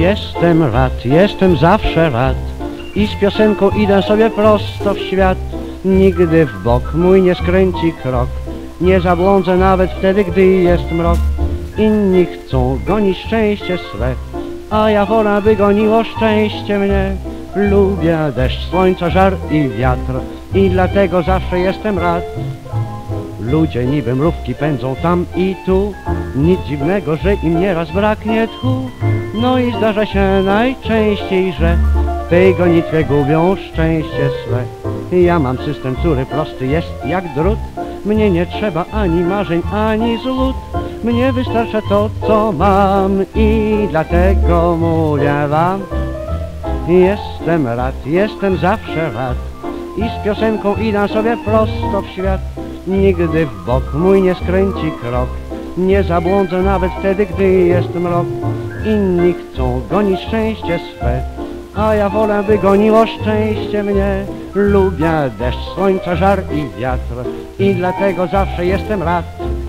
Jestem rad, jestem zawsze rad i z piosenką idę sobie prosto w świat. Nigdy w bok mój nie skręci krok, nie zabłądzę nawet wtedy, gdy jest mrok. Inni chcą gonić szczęście swe, a ja wolę, by goniło szczęście mnie. Lubię deszcz, słońca, żar i wiatr i dlatego zawsze jestem rad. Ludzie niby mrówki pędzą tam i tu, nic dziwnego, że im nieraz braknie tchu. No i zdarza się najczęściej, że w tej gonitwie gubią szczęście swe. Ja mam system, który prosty jest jak drut. Mnie nie trzeba ani marzeń, ani złód. Mnie wystarcza to, co mam i dlatego mówię wam. Jestem rad, jestem zawsze rad i z piosenką idę sobie prosto w świat. Nigdy w bok mój nie skręci krok, nie zabłądzę nawet wtedy, gdy jest mrok. Inni chcą gonić szczęście swe, a ja wolę, by goniło szczęście mnie. Lubię deszcz, słońca, żar i wiatr i dlatego zawsze jestem rad.